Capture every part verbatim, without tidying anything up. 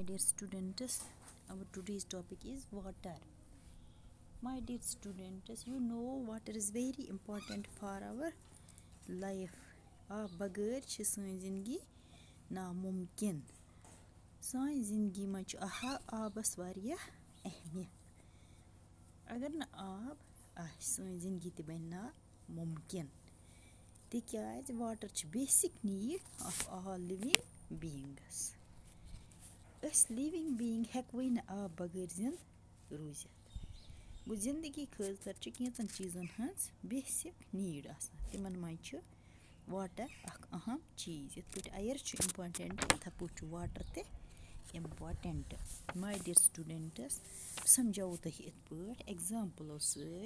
My dear students, our today's topic is water. My dear students, you know water is very important for our life. آب بغٲر چھِ سٲنۍ زندگی نامُمکِن. سانہِ زندگی منٛز چھُ آہا آبَس واریاہ اہمیت. اگر نہٕ آب آسہِ سٲنۍ زندگی تہِ بَنہِ نامُمکِن تِکیٛازِ واٹر چھِ basic need of all living beings. أسۍ لِوِنٛگ بیٖنٛگ ہٮ۪کوٕے نہٕ آب بغٲر زِنٛدٕ روٗزِتھ. گوٚو زندگی خٲطرٕ چھِ کینٛژَن چیٖزَن ہٕنٛز بیسِک نیٖڈ آسان. تِمَن منٛز چھُ واٹر اَکھ اَہم چیٖز. یِتھ پٲٹھۍ اَیَر چھُ اِمپاٹَنٛٹ یِتھَے پٲٹھۍ چھُ واٹر تہِ اِمپاٹَنٛٹ. ماے ڈِیَر سٹوٗڈَنٛٹٕس بہٕ سَمجاوو تۄہہِ یِتھ پٲٹھۍ اٮ۪گزامپٕلو سۭتۍ.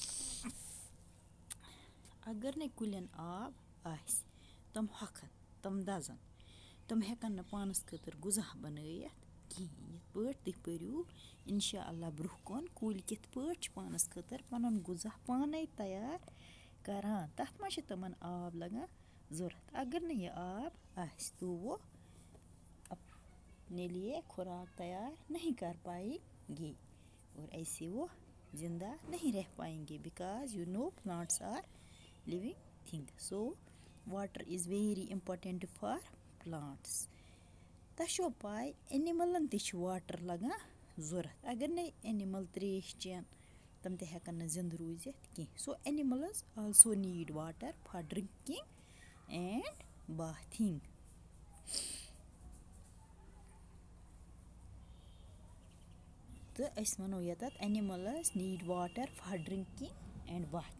اگر نَے کُلٮ۪ن آب آسہِ تِم ہۄکھَن تِم دَزَن تِم ہٮ۪کَن نہٕ پانَس خٲطرٕ غذا بَنٲیِتھ کِہیٖنۍ. یِتھ پٲٹھۍ تُہۍ پٔرِو اِنشاء اللہ برٛونٛہہ کُن کُلۍ کِتھ پٲٹھۍ چھِ پانَس خٲطرٕ پَنُن غذا پانَے تیار کَران. تَتھ منٛز چھِ تِمَن آب لَگان ضوٚرَتھ. اگر نہٕ یہِ آب آسہِ تو وہ اپنے لیے خوراک تیار نہیں کر پائیں گے اور ایسے وہ زندہ نہیں رہ پائیں گے because you know plants are living thing. So water is very important for plants. تۄہہِ چھو پاے اینِمٕلَن تہِ چھِ واٹر لَگان ضوٚرَتھ. اگر نَے اینِمٕل ترٛیش چٮ۪ن تِم تہِ ہٮ۪کَن نہٕ زِنٛدٕ روٗزِتھ کینٛہہ. So animals also need water for drinking and bathing. تہٕ أسۍ وَنو ییٚتَتھ animals need water for drinking and bathing.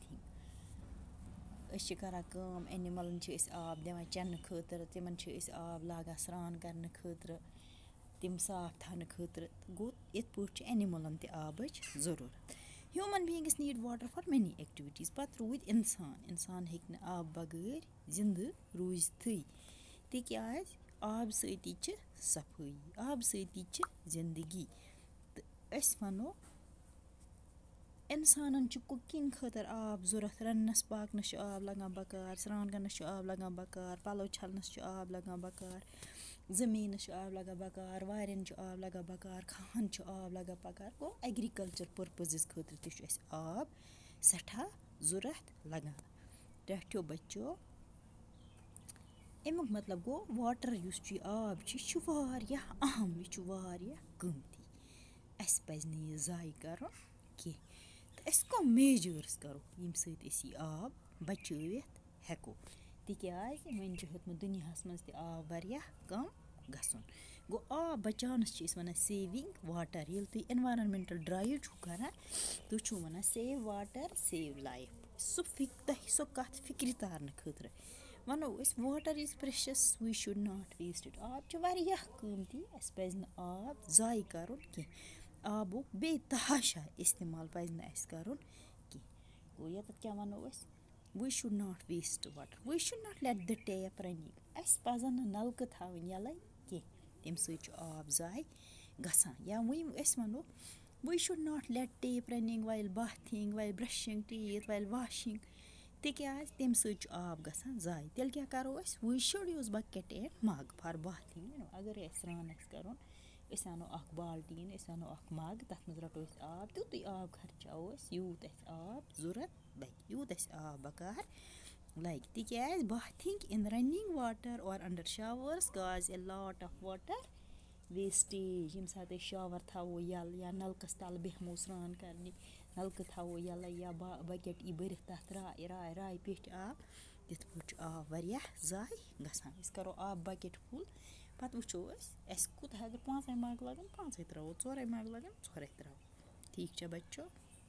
أسۍ چھِ کَران کٲم اینِمٕلَن چھِ أسۍ آب دِوان چٮ۪نہٕ خٲطرٕ. تِمَن چھِ أسۍ آب لاگان سرٛان کَرنہٕ خٲطرٕ تِم صاف تھاونہٕ خٲطرٕ. گوٚو یِتھ پٲٹھۍ چھِ اینِمٕلَن تہِ آبٕچ ضروٗرت. Human beings need water for many activities. پَتہٕ روٗدۍ اِنسان. اِنسان ہیٚکہِ نہٕ آب بغٲر زِنٛدٕ روٗزتھٕے تِکیٛازِ آبہٕ سۭتی چھِ صفٲیی آبہٕ سۭتی چھِ زندگی. تہٕ أسۍ وَنو اِنسانَن چھُ کُکِنٛگ خٲطرٕ آب ضوٚرَتھ. رَننَس پاکنَس چھُ آب لَگان بکار. سرٛان کَرنَس چھُ آب لَگان بکار. پَلو چھَلنَس چھُ آب لَگان بکار. زٔمیٖنَس چھُ آب لَگان بکار. وارٮ۪ن چھُ آب لَگان بکار. کھَہَن چھُ آب لَگان بکار. گوٚو ایٚگرِکَلچَر پٔرپَزِز خٲطرٕ تہِ چھُ اَسہِ آب سٮ۪ٹھاہ ضوٚرَتھ لَگان. ٹھیٹھیو بَچو اَمیُک مطلب گوٚو واٹر یُس چھُ یہِ آب چھُ یہِ چھُ واریاہ اَہم. یہِ چھُ واریاہ قۭمتی. اَسہِ پَزِ نہٕ یہِ ضایع کَرُن کینٛہہ. تہٕ أسۍ کَم میجٲرٕس کَرو ییٚمہِ سۭتۍ أسۍ یہِ آب بَچٲوِتھ ہٮ۪کو تِکیٛازِ وۄنۍ چھُ ہیوٚتمُت دُنیاہَس منٛز تہِ آب واریاہ کَم گژھُن. گوٚو آب بَچاونَس چھِ أسۍ وَنان سیوِنٛگ واٹر. ییٚلہِ تُہۍ اٮ۪نوارَمٮ۪نٹَل ڈرٛایِو چھُو کَران تُہۍ چھُو وَنان سیو واٹر سیو لایف. سُہ فِک تۄہہِ سۄ کَتھ فِکرِ تارنہٕ خٲطرٕ وَنو أسۍ water is precious we should not waste it. آب چھُ واریاہ قۭمتی. اَسہِ پَزِ نہٕ آب ضایع کَرُن کینٛہہ. آبُک بے تحاشا اِستعمال پَزِ نہٕ اَسہِ کَرُن کینٛہہ. گوٚو ییٚتَتھ کیٛاہ وَنو أسۍ we should not waste water. We should not let the tap running. اَسہِ پَزَن نہٕ نَلکہٕ تھاوٕنۍ یَلَے کینٛہہ تَمہِ سۭتۍ چھُ آب ضایع گژھان. یا وۄنۍ أسۍ وَنو we should not let tap running while bathing while brushing teeth while washing تِکیٛازِ تَمہِ سۭتۍ چھُ آب گژھان ضایع. تیٚلہِ کیٛاہ کَرو أسۍ we should use bucket and mug for bathing. اگرَے اَسہِ سرٛان آسہِ کَرُن أسۍ اَنو اَکھ بالٹیٖن أسۍ اَنو اَکھ مَگ تَتھ منٛز رَٹو أسۍ آب. تیُتُے آب خرچاوو أسۍ یوٗت اَسہِ آب ضوٚرَتھ لَگہِ یوٗت اَسہِ آب بکار لَگہِ تِکیٛازِ bathing in running water or under showers cause a lot of water wastage. ییٚمہِ ساتہٕ أسۍ شاوَر تھاوو یَلہٕ یا نَلکَس تَل بیٚہمو سرٛان کَرنہِ نَلکہٕ تھاوو یَلَے یا با بَکٮ۪ٹ ای بٔرِتھ تَتھ راے راے راے پیٚٹھۍ آب تِتھ پٲٹھۍ چھُ آب واریاہ ضایع گژھان. أسۍ کَرو آب بَکٮ۪ٹ فُل پَتہٕ وٕچھو أسۍ اَسہِ کوٗتاہ اگر پانٛژَے مَگ لَگَن پانٛژَے ترٛاوو ژورَے مَگ لَگَن ژورَے ترٛاوو. ٹھیٖک چھا بَچو.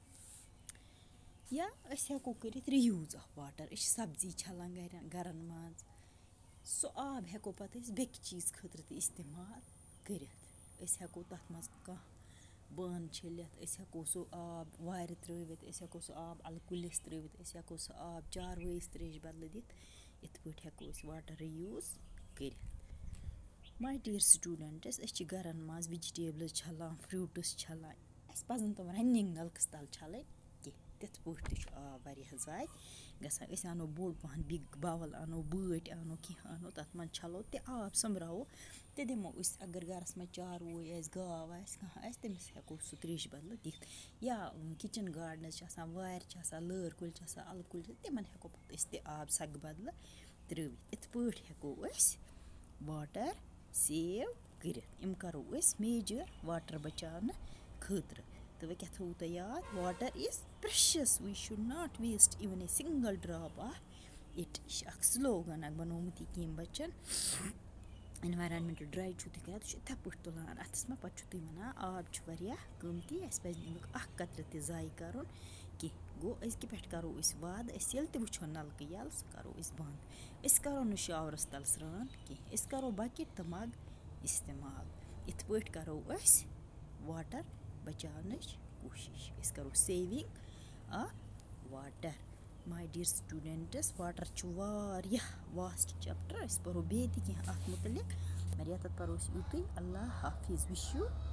یا أسۍ ہٮ۪کو کٔرِتھ رِیوٗز آف واٹر. أسۍ چھِ سبزی چھَلان گَرٮ۪ن گَرَن منٛز سُہ آب ہٮ۪کو پَتہٕ أسۍ بیٚکہِ چیٖز خٲطرٕ تہِ اِستعمال کٔرِتھ. أسۍ ہٮ۪کو تَتھ منٛز کانٛہہ بانہٕ چھٔلِتھ. أسۍ ہٮ۪کو سُہ آب وارِ ترٛٲوِتھ. أسۍ ہٮ۪کو سُہ آب اَلہٕ کُلِس ترٛٲوِتھ. أسۍ ہٮ۪کو سُہ آب چاروٲیِس ترٛیشہِ بَدلہٕ دِتھ. یِتھ پٲٹھۍ ہٮ۪کو أسۍ واٹر رِیوٗز کٔرِتھ. ماے ڈِیَر سٹوٗڈَنٛٹٕس أسۍ چھِ گَرَن منٛز وِجِٹیبلٕز چھَلان فروٗٹٕس چھَلان. اَسہِ پَزَن تِم رَنِنٛگ نَلکَس تَل چھَلٕنۍ کینٛہہ تِتھ پٲٹھۍ تہِ چھُ آب واریاہ ضایع گژھان أسۍ اَنو بوٚڑ پَہَن بِگ باوَل اَنو بٲٹۍ اَنو کینٛہہ اَنو تَتھ منٛز چھَلو تہِ آب سوٚمبراوو تہِ دِمو أسۍ اگر گَرَس منٛز چاروٲے آسہِ گاو آسہِ کانٛہہ آسہِ تٔمِس ہٮ۪کو سُہ ترٛیشہِ بَدلہٕ دِتھ یا کِچَن گاڈنٕز چھِ آسان وارِ چھِ آسان لٲر کُلۍ چھِ آسان اَلہٕ کُلۍ چھِ تِمَن ہٮ۪کو پَتہٕ أسۍ تہِ آب سَگہٕ بَدلہٕ ترٛٲوِتھ یِتھ پٲٹھۍ ہٮ۪کو أسۍ واٹَر سیو کٔرِتھ یِم کَرو أسۍ میجَر واٹَر بَچاونہٕ خٲطرٕ تہٕ وۄنۍ کیٛاہ تھوٚوُ تۄہہِ یاد water is precious we should not waste even a single drop of it یہِ چھِ اَکھ سٕلوگَن اَکھ بَنومُت یہِ کیٚمۍ بَچَن اٮ۪نوارَمٮ۪نٛٹ ڈرٛاے چھُو تُہۍ کَران تُہۍ چھُ یِتھَے پٲٹھۍ تُلان اَتھَس منٛز پَتہٕ چھُو تُہۍ وَنان آب چھُ واریاہ قۭمتی اَسہِ پَزِ نہٕ اَمیُک اَکھ قطرٕ تہِ ضایع کَرُن کینٛہہ گوٚو أزکہِ پٮ۪ٹھ کَرو أسۍ وعدٕ أسۍ ییٚلہِ تہِ وٕچھو نَلکہٕ یَلہٕ سُہ کَرو أسۍ بنٛد أسۍ کَرو نہٕ شاورَس تَل سرٛان کینٛہہ أسۍ کَرو بَکٮ۪ٹ تہٕ مَگ اِستعمال یِتھ پٲٹھۍ کَرو أسۍ واٹَر بَچاونٕچ کوٗشِش أسۍ کَرو saving of water my dear students water چھُ واریاہ واسٹ چَپٹَر أسۍ پَرو بیٚیہِ تہِ کینٛہہ اَتھ مُتعلِق مگر ییٚتَتھ پَرو أسۍ یُتُے اللہ حافِظ وِش یوٗ